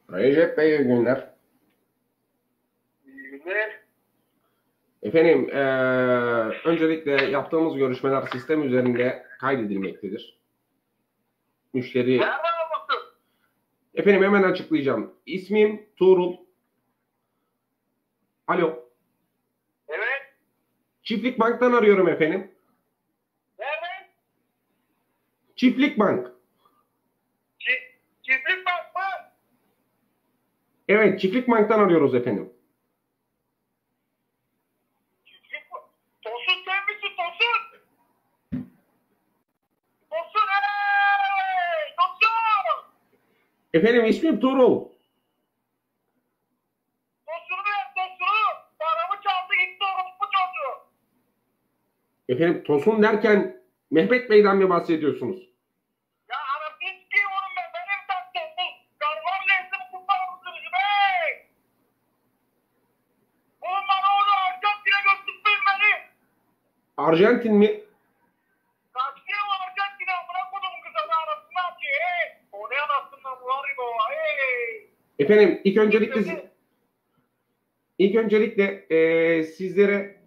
Recep Bey, iyi günler. İyi günler. Efendim, öncelikle yaptığımız görüşmeler sistem üzerinde kaydedilmektedir. Müşteri... Nereden anlattın? Efendim hemen açıklayacağım. İsmim Tuğrul. Alo. Evet. Çiftlik Bank'tan arıyorum efendim. Nereden? Çiftlik Bank. Çiftlik bank mı? Evet, Çiftlik Bank'tan arıyoruz efendim. Çiftlik bank. Tosun sen misin Tosun? Tosun hey! Tosun! Efendim ismim Tuğrul. Tosun'u ver Tosun'u! Paramı çaldı gitti orospu çocuğu. Efendim Tosun derken Mehmet Bey'den mi bahsediyorsunuz? Ya anasını sikeyim oğlum ben. Benim sen Tosun. Karvar neyse bu paramı hey! Oğlum bana onu Arjantin'e götürtmeyin beni. Arjantin mi? Kaçıyor mu Arjantin'e? Amına kodum kızını arasını atıyor hey! O ne anasından var ya o hey! Efendim ilk öncelikle sizlere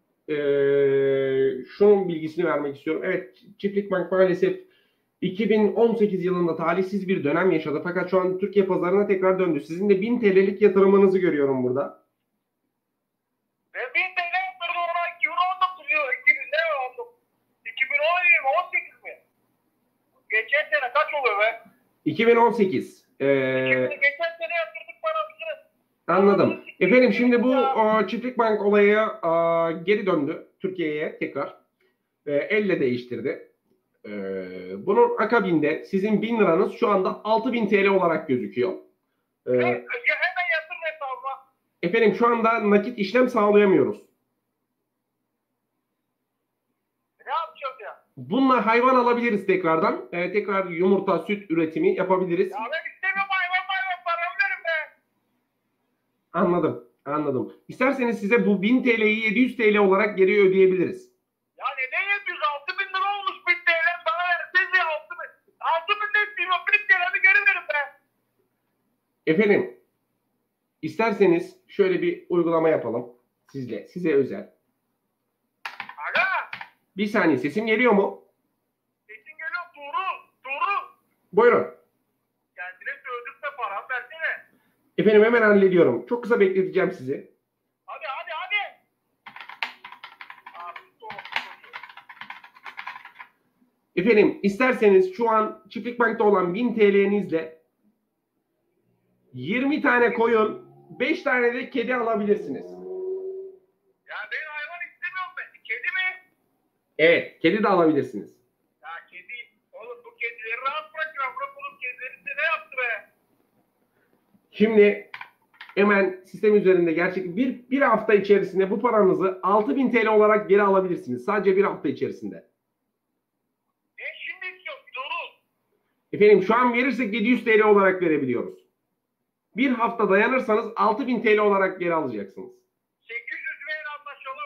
şunun bilgisini vermek istiyorum. Evet, Çiftlik Bank maalesef 2018 yılında talihsiz bir dönem yaşadı. Fakat şu an Türkiye pazarına tekrar döndü. Sizin de 1000 TL'lik yatırımınızı görüyorum burada. Ben 1000 TL yaptırdım ona 2019 yılı. 2018 mi? Geçen sene kaç oluyor be? 2018. Geçen sene yaptırdık parasını. Anladım. Efendim şimdi bu Çiftlik Bank olayı geri döndü Türkiye'ye tekrar. Elle değiştirdi. Bunun akabinde sizin 1000 liranız şu anda 6000 TL olarak gözüküyor. Hemen yatır hesabıma. Efendim şu anda nakit işlem sağlayamıyoruz. Ne yapacağız ya? Bununla hayvan alabiliriz tekrardan. Tekrar yumurta, süt üretimi yapabiliriz. Ya ben istemiyorum hayvan paramı verin be. Anladım. İsterseniz size bu 1000 TL'yi 700 TL olarak geri ödeyebiliriz. Ya neden yapıyoruz? 6000 lira olmuş 1000 TL bana verseniz ya 6000. 6000 ne istiyorum? 1000 TL'mi geri verin be. Efendim, isterseniz şöyle bir uygulama yapalım size özel. Aga. Bir saniye, sesim geliyor mu? Sesin geliyor Tuğrul. Buyurun. Kendine sözlükle param versene. Efendim hemen hallediyorum. Çok kısa bekleteceğim sizi. Hadi. Abi, Efendim isterseniz şu an Çiftlik Bank'ta olan 1000 TL'nizle 20 tane koyun, 5 tane de kedi alabilirsiniz. Ya ben hayvan istemiyorum ben. Kedi mi? Evet, kedi de alabilirsiniz. Ya kedi. Oğlum bu kedileri rahat bırak ya. Bırak oğlum kedileri size ne yaptı be? Şimdi hemen sistem üzerinde gerçek bir hafta içerisinde bu paranızı 6000 TL olarak geri alabilirsiniz. Sadece bir hafta içerisinde. Ne şimdi istiyorsun Tuğrul? Efendim şu an verirsek 700 TL olarak verebiliyoruz. Bir hafta dayanırsanız 6000 TL olarak geri alacaksınız. 800 liraya anlaşalım.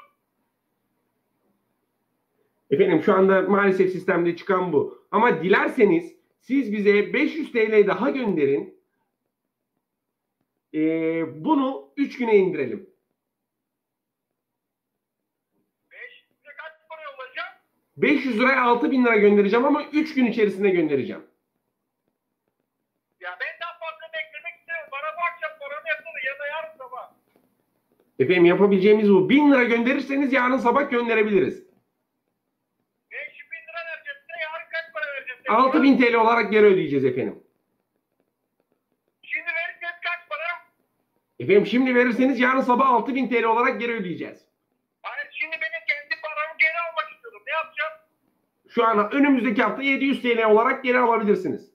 Efendim şu anda maalesef sistemde çıkan bu. Ama dilerseniz siz bize 500 TL daha gönderin. Bunu 3 güne indirelim. 500 lira kaç para olacak? 500 liraya 6000 lira göndereceğim ama 3 gün içerisinde göndereceğim. Ya ben daha fazla beklemek istemiyorum. Bana bu akşam paramı yapsana ya da yarın sabah. Efendim yapabileceğimiz bu. 1000 lira gönderirseniz yarın sabah gönderebiliriz. 5000 lira vereceğim size yarın kaç para vereceğim? 6000 TL olarak geri ödeyeceğiz efendim. Şimdi verirseniz kaç para? Efendim şimdi verirseniz yarın sabah 6000 TL olarak geri ödeyeceğiz. Hayır şimdi benim kendi paramı geri almak istiyorum. Ne yapacağım? Şu an önümüzdeki hafta 700 TL olarak geri alabilirsiniz.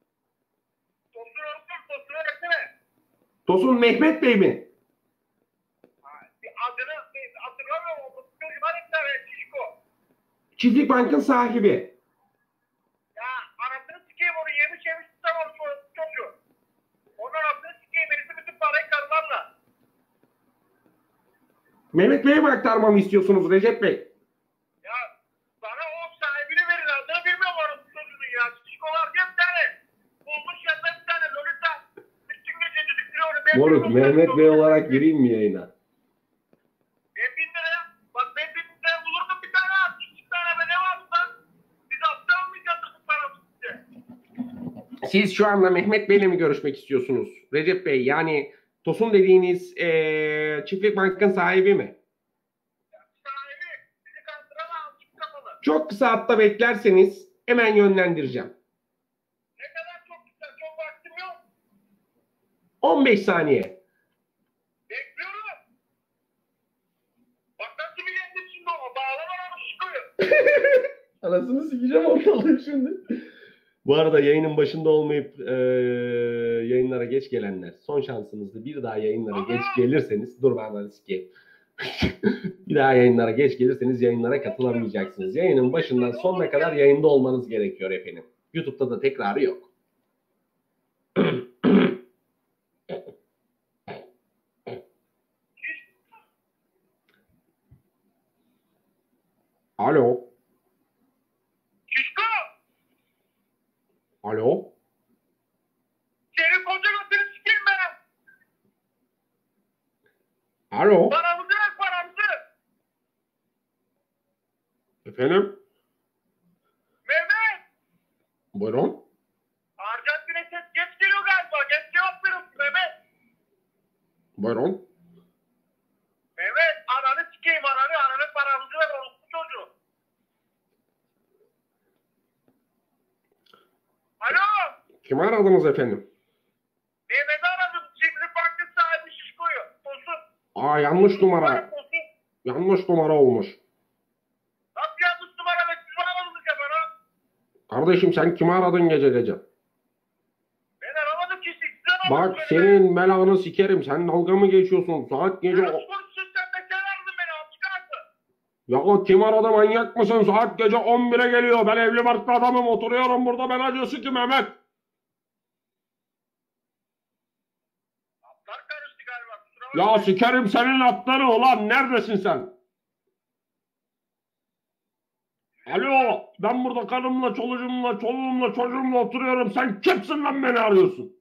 Tosun versene. Tosun Mehmet Bey mi? Adını hatırlamıyorum. Hadi bir tane Şişko. Çiftlik Bank'ın sahibi. Ya anasını sikeyim onu yemiş tutamam çocuğu. Onun anasını sikeyim birisi bütün parayı karılarla. Mehmet Bey'e mi aktarmamı istiyorsunuz Recep Bey? Ya bana o sahibini verin adını bilmiyorum onun çocuğunu ya. Şişkolar diye bir tane. Bulmuş yanında bir tane Lolita. Bütün gece Moruk Mehmet Bey olarak gireyim mi yayına? Ben 1000 liraya, bak ben 1000 liraya bulurdum bir tane at. 2 tane be ne varsa biz aptalmayacaktık bu paramızı size. Siz şu anda Mehmet Bey'le mi görüşmek istiyorsunuz? Recep Bey yani Tosun dediğiniz Çiftlik Bank'ın sahibi mi? Sahibi bizi kandıran alçık kafalı. Çok kısa hatta beklerseniz hemen yönlendireceğim. Ne kadar çok güzel, çok vaktim yok. 15 saniye. Bekliyorum. Bak nasıl bir yendim şimdi o. Bağlama onu şıkıyor. Anasını sikeceğim ortalığı şimdi. Bu arada yayının başında olmayıp yayınlara geç gelenler son şansınızdı. Bir daha yayınlara geç gelirseniz dur ben sikeyim. Bir daha yayınlara geç gelirseniz yayınlara katılamayacaksınız. Yayının başından sonuna kadar yayında olmanız gerekiyor efendim. YouTube'da da tekrarı yok. Alo. Şişko. Alo. Senin koca götünü sikeyim ben. Alo. Paramızı ver paramızı. Efendim? Mehmet. Buyurun. Arjantin'e ses geç geliyor galiba. Geç cevap verin Mehmet. Buyurun. Mehmet ananı sikeyim ananı. Ananın paramızı ver orospu çocuğu. Alo. Kimi aradınız efendim? Mehmet'i aradım. Çiftlik Bank'ın sahibi Şişko'yu. Tosun. Aa yanlış numara. Tosun. Yanlış numara olmuş. Nasıl yanlış numara ve siz aradınız ya bana? Kardeşim sen kimi aradın gece gece? Ben aramadım ki siz aramadınız. Bak senin belanı sikerim. Sen dalga mı geçiyorsun? Saat gece... Nasıl konuşuyorsun sen de sen aradın beni al çıkarsın. Ya kim aradı manyak mısın? Saat gece 11'e geliyor. Ben evli barklı adamım. Oturuyorum burada. Ben acıyorsun ki Mehmet. Atlar karıştı galiba. Kusura bakma. Ya sikerim senin atları ulan. Neredesin sen? Alo. Ben burada karımla, çoluğumla, çocuğumla oturuyorum. Sen kimsin lan beni arıyorsun?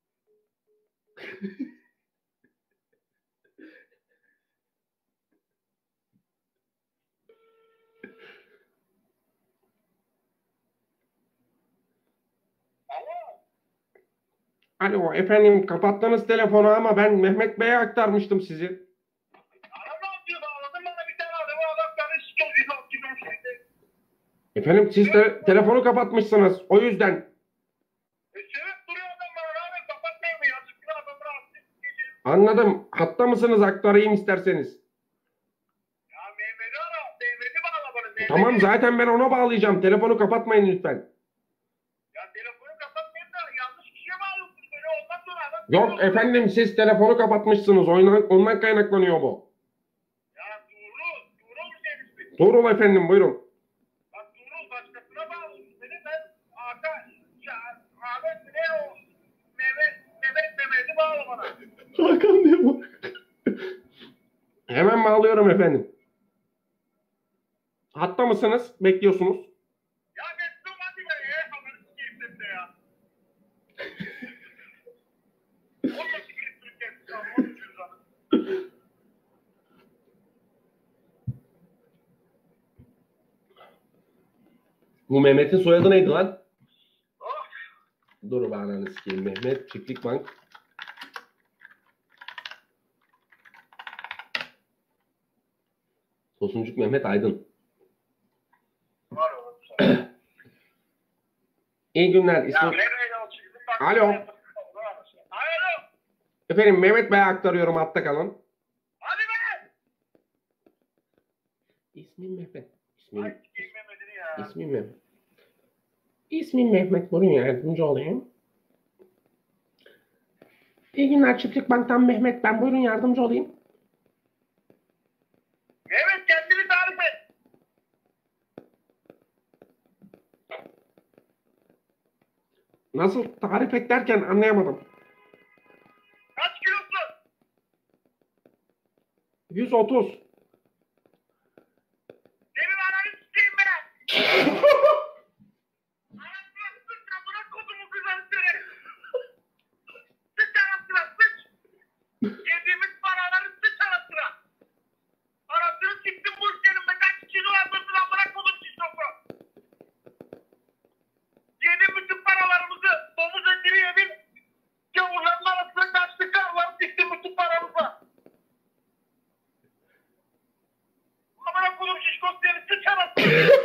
Alo. Alo efendim kapattınız telefonu ama ben Mehmet Bey'e aktarmıştım sizi. Aramam diyor bağladın bana bir tane adamı adam karıştırıyor. Bir bak gibi şeyde. Efendim siz de telefonu kapatmışsınız. O yüzden. Çevik duruyor adam bana rağmen kapatmayayım mı? Yazıklı adamı rahatsız edeceğim. Anladım. Hatta mısınız aktarayım isterseniz. Ya Mehmet'i ara. Mehmet'i bağla bana. Mehmet'i. Tamam zaten ben ona bağlayacağım. Telefonu kapatmayın lütfen. Ya telefonu kapatmayayım da yanlış kişiye bağlıyorsunuz. Böyle ondan sonra adam... Yok efendim siz telefonu kapatmışsınız. Ondan kaynaklanıyor bu. Ya Tuğrul mu senin ismin? Doğru efendim buyurun. Bak Tuğrul başkasına bağlıyorsun beni. Ben Ahmet ne o? Mehmet'i bağla bana. Hakan diye bu. Hemen bağlıyorum efendim. Hatta mısınız? Bekliyorsunuz. Ya bekliyorum hadi be ya. Haberin sikeyim sen de ya. Orada sikeyim Türkiye'si. Tamam. Bu Mehmet'in soyadı neydi lan? Oh. Dur ben ananı sikeyim. Mehmet Çiftlik Bank. Tosuncuk Mehmet Aydın. Var oğlum. İyi günler. Ya İsmim... nereye yol çıktın? Alo. Alo. Efendim Mehmet Bey'e aktarıyorum hatta kalın. Hadi be. İsmim Mehmet. Ay sikeyim Mehmet'ini ya. İsmim Mehmet. İsmim Mehmet. Buyurun yardımcı olayım. İyi günler Çiftlik Bank'tan Mehmet ben. Buyurun yardımcı olayım. Mehmet kendini tarif et. Nasıl tarif et derken anlayamadım. Kaç kilosun? 130. Senin ananı sikeyim ben. Anasını sıç amına kodumu kızarı seni. Sıç anasına sıç. Yediğimiz paraları sıç arasına. Arasını siktim bu ülkenin be kaç kilo aldırsın amına kodum şişoku. Yedi bütün paralarımızı domuz etini yedin. Gavurların arasına kaçtık karlar siktim bütün paramızı. Amına kodum şişkos seni sıç arasına.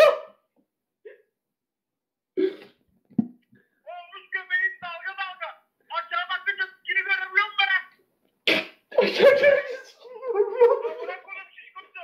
Olmuş göbeğin dalga dalga. Aşağı bakınca sikini göremiyor musun be? Amına kodum şişkosu.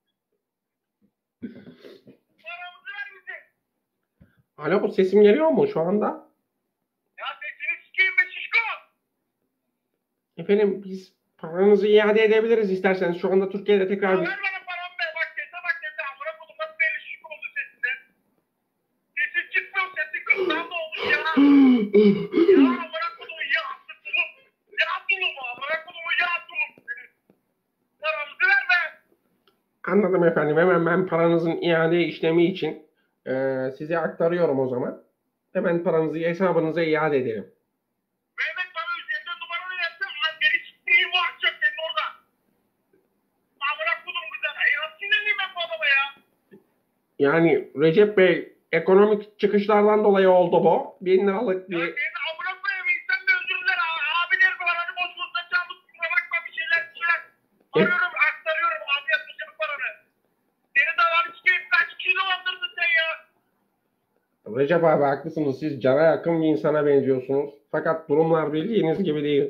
Paramızı ver bize. Alo, bu sesim geliyor mu şu anda? Ya sesini sikeyim be şişko. Efendim biz paranızı iade edebiliriz isterseniz. Şu anda Türkiye'de tekrar bir... Ver bana paramı be. Bak sese amına kodum nasıl belli şişko oldu sesinde. Sesin çıkmıyor sesin kırktan da olmuş ya. Ya amına kodum ya tulum. Ya tulum amına kodum ya tulum. Paramızı ver be. Anladım efendim. Hemen ben paranızın iade işlemi için size aktarıyorum o zaman. Hemen paranızı hesabınıza iade edelim. Mehmet bana üzerinde numaranı versin. Lan beni siktireyim bu akşam senin orada. Amına kodum bize. Ya sinirliyim ben bu adama ya. Yani Recep Bey ekonomik çıkışlardan dolayı oldu bu. 1000 liralık Ya bir... senin amına koyayım insan da özür diler. Abi der bana hani boş boşuna çaldık. Kusura bakma bir şeyler. Arıyorum aktarıyorum abi yapmışım paranı. Seni de var sikeyim kaç kilo aldırdın sen ya. Recep abi haklısınız. Siz cana yakın bir insana benziyorsunuz. Fakat durumlar bildiğiniz gibi değil.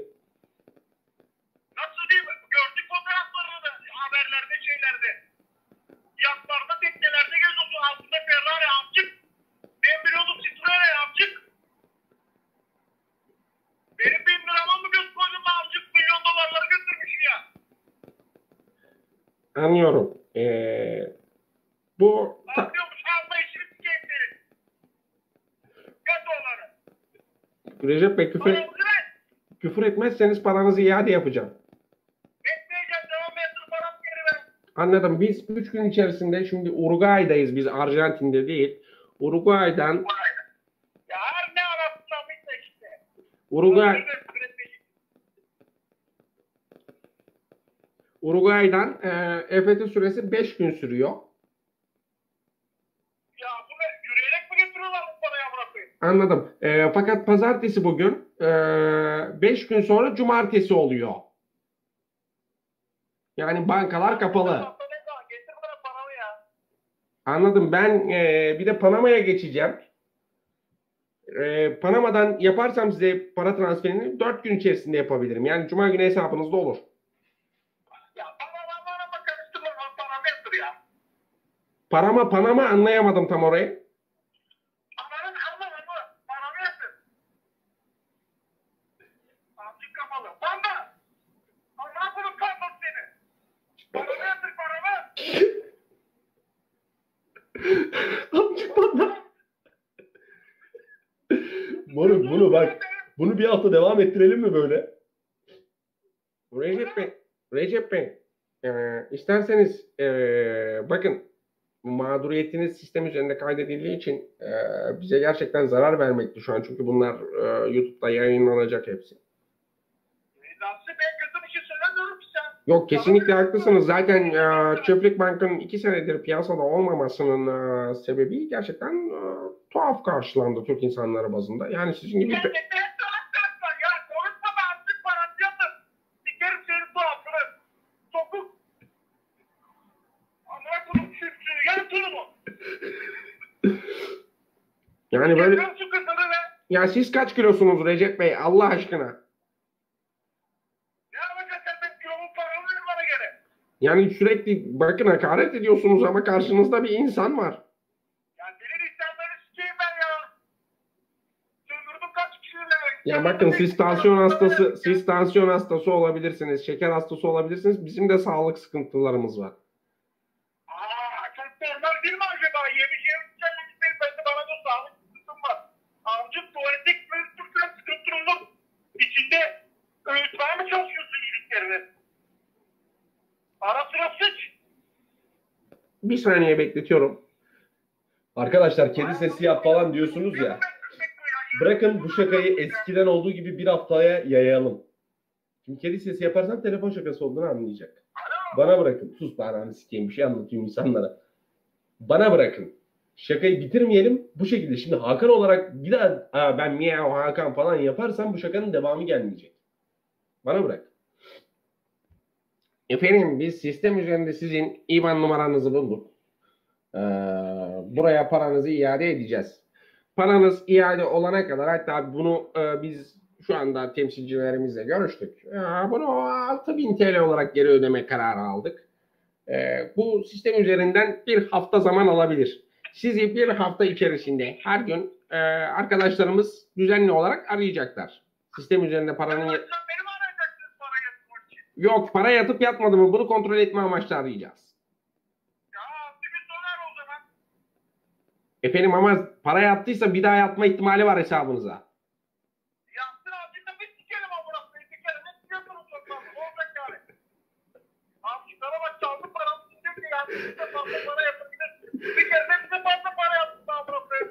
Nasıl diyeyim? Gördük fotoğraflarını da haberlerde şeylerde. Yatlarda teknelerde geziyorsun altında Ferrari amcık. Ben biliyordum Citroen'e amcık. Benim 1000 liramı mı gösterdim amcık milyon dolarları götürmüş ya. Anlıyorum. Bu Anlıyormuş alma işini sikeyim senin. Göt onları. Recep Bey Paramızı ver. küfür etmezseniz paranızı iade yapacağım. Etmeyeceğim devam ettir paramı geri ver. Anladım. Biz 3 gün içerisinde şimdi Uruguay'dayız. Biz Arjantin'de değil. Uruguay'dan Ya her ne arasından bitme işte. Uruguay'dan EFT süresi 5 gün sürüyor. Ya bu ne? Yürüyerek mi getiriyorlar bu parayı bırakayım? Anladım. Fakat pazartesi bugün 5 gün sonra cumartesi oluyor. Yani bankalar kapalı. Getir bana paramı ya. Anladım. Ben bir de Panama'ya geçeceğim. Panama'dan yaparsam size para transferini 4 gün içerisinde yapabilirim. Yani cuma günü hesabınızda olur. Ya bana karıştırma paramı yatır ya. Panama anlayamadım tam orayı. Paranın paramı yatır. Amcık kapalı. Bamba. Allah bunu kalmasın seni. Paramı yatır paramı. Amcık bana. Bunu bak. Bunu bir hafta devam ettirelim mi böyle? Recep Bey, isterseniz bakın mağduriyetiniz sistem üzerinde kaydedildiği için bize gerçekten zarar vermekti şu an. Çünkü bunlar YouTube'da yayınlanacak hepsi. Nasıl ben kötü bir şey söylemiyorum ki sen. Yok kesinlikle haklısınız. Zaten Çöplik Bank'ın 2 senedir piyasada olmamasının sebebi gerçekten tuhaf karşılandı Türk insanları bazında. Yani sizin gibi... Gerçekten tuhaf var ya. Konuşma da amcık parası yatır. Sikerim senin tuhafını. Sokuk. Amına kodum çürüksün. Yarı tulumu. Yani böyle... Yakın şu kızını ve Ya siz kaç kilosunuz Recep Bey Allah aşkına? ne yapacak sen benim kilomun paramı ver bana gene. Yani sürekli bakın hakaret ediyorsunuz ama karşınızda bir insan var. Ya senin insanları sikeyim ben ya. Söndürdüm kaç kişiyle. Ya bakın siz tansiyon hastası olabilirsiniz, şeker hastası olabilirsiniz. Bizim de sağlık sıkıntılarımız var. Çok normal değil mi acaba? Yemiş yemiş bir bende bana da sağlık sıkıntım var. Amcık tuvaletik öğütürken sıkıntım var. İçinde öğütmeye mi çalışıyorsun iyiliklerini? Ara sıra sıç. Bir saniye bekletiyorum. Arkadaşlar kedi sesi yap falan diyorsunuz ya. Bırakın bu şakayı eskiden olduğu gibi bir haftaya yayalım. Şimdi kedi sesi yaparsam telefon şakası olduğunu anlayacak. Alo. Bana bırakın. Sus bana sikeyim, bir şey anlatıyorum insanlara. Bana bırakın. Şakayı bitirmeyelim. Bu şekilde şimdi Hakan olarak bir daha ben miyav Hakan falan yaparsam bu şakanın devamı gelmeyecek. Bana bırak. Efendim biz sistem üzerinde sizin IBAN numaranızı bulduk. Buraya paranızı iade edeceğiz. Paranız iade olana kadar hatta bunu biz şu anda temsilcilerimizle görüştük. Bunu 6.000 TL olarak geri ödeme kararı aldık. Bu sistem üzerinden bir hafta zaman alabilir. Sizi bir hafta içerisinde her gün arkadaşlarımız düzenli olarak arayacaklar. Sistem üzerinde paranın... Sen beni mi arayacaksınız para yatırmak için? Yok, para yatıp yatmadı mı bunu kontrol etme amaçlı arayacağız. Ya 6 gün sonra o zaman. Efendim ama para yattıysa bir daha yatma ihtimali var hesabınıza. Yaptın ağzında bir sikerim amına koyayım. Bir kere ne sikiyorsunuz toplamda? Ne olacak yani? Abi şunlara bak çaldı paramı sikiyor ki ya. Size fazla para yapabilir. Bir kere de bize fazla para yaptın amına koyayım.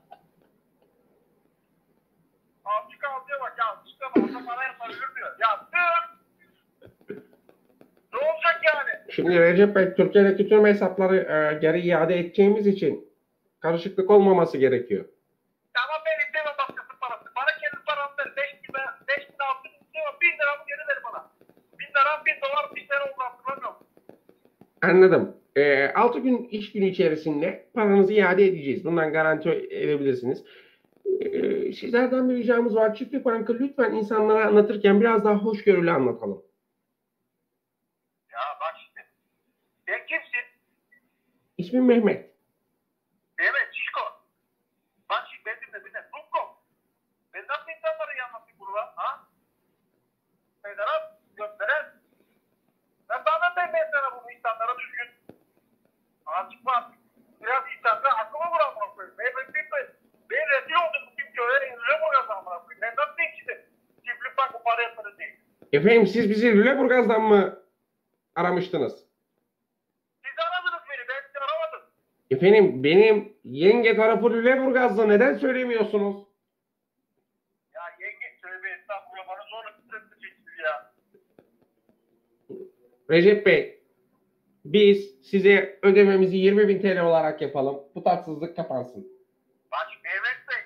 Avcık avcıya bak ya. İşte fazla para yapabilir diyor. Yaptın. Ne olacak yani? Şimdi Recep Bey, Türkiye'deki tüm hesapları geri iade edeceğimiz için karışıklık olmaması gerekiyor. Tamam ben istemem başkası parası. Bana kendi paramı ver. 5 bin 6 bin istemem. 1000 liramı geri ver bana. 1000 lira 1000 dolar bir sene oldu hatırlamıyorum. Anladım. 6 gün iş günü içerisinde paranızı iade edeceğiz. Bundan garanti edebilirsiniz. Sizlerden bir ricamız var. Çiftlik Bank'ı lütfen insanlara anlatırken biraz daha hoşgörülü anlatalım. Ya bak şimdi. Sen kimsin? İsmim Mehmet. Evet Şişko. Bak şimdi ben dinle dinle. Dumko. Ben nasıl insanları yanmasın bunu lan? Ha? Federal gösteren. Ben anlatayım ben sana bunu insanlara düzgün. Azıcık var. Biraz insanlara aklıma vuran bana koyayım. Ben rezil oldum bu kim köye. Öyle mi yazan bana koyayım? Ben nasıl diyeyim şimdi? Çiftlik bankı para yatırır değil. Efendim siz bizi Lüleburgaz'dan mı aramıştınız? Siz aradınız beni. Ben sizi aramadım. Efendim benim yenge tarafı Lüleburgaz'da, neden söylemiyorsunuz? Ya yenge tövbe estağfurullah bana zorla titretmeyeceksiniz ya. Recep Bey, biz size ödememizi 20.000 TL olarak yapalım. Bu tatsızlık kapansın. Bak Mehmet Bey.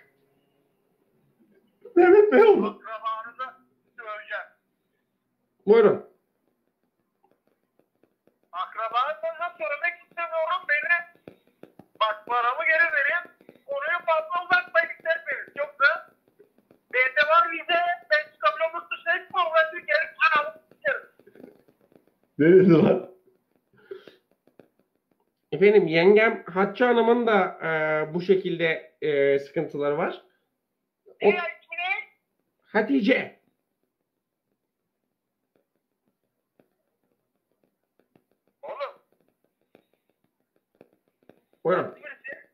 Mehmet Bey oldu. Akrabanızı söyleyeceğim. Buyurun. Akrabanızı söylemek istemiyorum beni. Bak paramı geri verin. Konuyu fazla uzatmayın isterseniz. Yoksa bende var vize. Ben çıkabiliyorum yurt dışına hiç problem değil. Gelip anamı sikerim. Ne dedi lan? Efendim yengem Hatice Hanım'ın da bu şekilde sıkıntıları var. Ne ya ismi ne? Hatice. Oğlum. Buyurun. Birisi.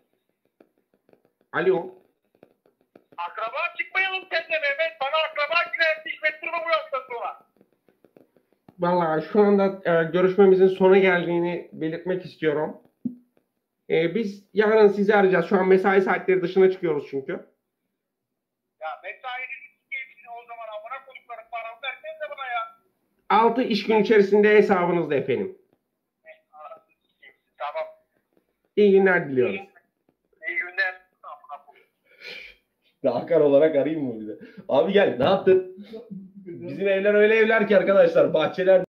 Alo. Akraba çıkmayalım seninle Mehmet. Bana akraba girer. İşlettirme bu yaştan sonra. Vallahi şu anda görüşmemizin sona geldiğini belirtmek istiyorum. Biz yarın sizi arayacağız. Şu an mesai saatleri dışına çıkıyoruz çünkü. Ya mesainizi sikeyim o zaman amına koyduklarım paramı versenize bana ya. 6 iş gün içerisinde hesabınızda efendim. Arasını sikeyim. Tamam. İyi günler diliyoruz. İyi günler. Amına koyayım. Hakan olarak arayayım mı bir de? Abi gel, ne yaptın? Bizim evler öyle evler ki arkadaşlar, bahçeler